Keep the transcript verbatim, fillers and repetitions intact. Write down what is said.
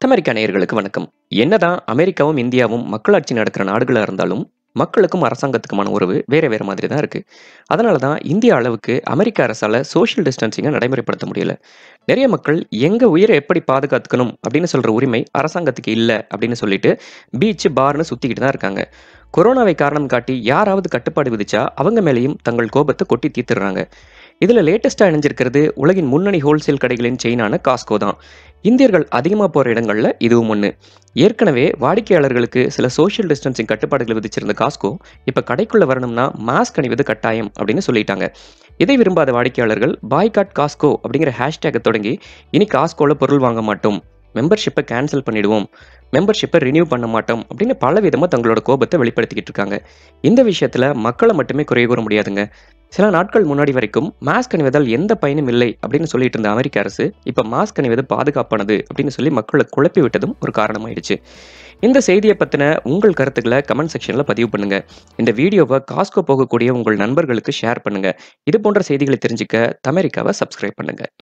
அமெரிக்க நேயர்களுக்கு வணக்கம். என்னதான் அமெரிக்காவும் இந்தியாவும் மக்களாட்சி நடக்கிற நாடுகளா இருந்தாலும், மக்களுக்கும் அரசாங்கத்துக்குமான உறவு வேற வேற மாதிரி தான் இருக்கு. அதனால தான் இந்திய அளவுக்கு அமெரிக்க அரசால சோஷியல் டிஸ்டன்சிங்கை நடைமுறைப்படுத்த முடியல. நிறைய மக்கள் எங்க உயிரை எப்படி பாதுகாத்துக்கணும் அப்படின்னு சொல்ற உரிமை அரசாங்கத்துக்கு இல்ல அப்படின்னு சொல்லிட்டு பீச், பார்னு சுத்திக்கிட்டு தான் இருக்காங்க. கொரோனாவை காரணம் காட்டி யாராவது கட்டுப்பாடு விதிச்சா அவங்க மேலேயும் தங்கள் கோபத்தை கொட்டி தீர்த்துடுறாங்க. இதுல லேட்டஸ்டா இணைஞ்சிருக்கிறது உலகின் முன்னணி ஹோல்சேல் கடைகளின் செயினான காஸ்கோ தான். இந்தியர்கள் அதிகமா போற இடங்கள்ல இதுவும் ஒண்ணு. ஏற்கனவே வாடிக்கையாளர்களுக்கு சில சோஷியல் டிஸ்டன்சிங் கட்டுப்பாடுகளை விதிச்சிருந்த காஸ்கோ இப்ப கடைக்குள்ள வரணும்னா மாஸ்க் அணிவது கட்டாயம் அப்படின்னு சொல்லிட்டாங்க. இதை விரும்பாத வாடிக்கையாளர்கள் பாய்காட் காஸ்கோ அப்படிங்கிற ஹேஷ்டேக்கை தொடங்கி இனி காஸ்கோல பொருள் வாங்க மாட்டோம், மெம்பர்ஷிப்பை கேன்சல் பண்ணிடுவோம், மெம்பர்ஷிப்பை ரினியூ பண்ண மாட்டோம் அப்படின்னு பல விதமாக தங்களோட கோபத்தை வெளிப்படுத்திக்கிட்டு இருக்காங்க. இந்த விஷயத்துல மக்களை மட்டுமே குறை கூற முடியாதுங்க. சில நாட்கள் முன்னாடி வரைக்கும் மாஸ்க் அணிவதால் எந்த பயனும் இல்லை அப்படின்னு சொல்லிட்டு இருந்த அமெரிக்க அரசு இப்ப மாஸ்க் அணிவது பாதுகாப்பானது அப்படின்னு சொல்லி மக்களை குழப்பி விட்டதும் ஒரு காரணமாயிடுச்சு. இந்த செய்தியை பத்தின உங்கள் கருத்துக்களை கமெண்ட் செக்ஷன்ல பதிவு பண்ணுங்க. இந்த வீடியோவை காஸ்கோ போகக்கூடிய உங்கள் நண்பர்களுக்கு ஷேர் பண்ணுங்க. இது போன்ற செய்திகளை தெரிஞ்சுக்க அமெரிக்காவை சப்ஸ்கிரைப் பண்ணுங்க.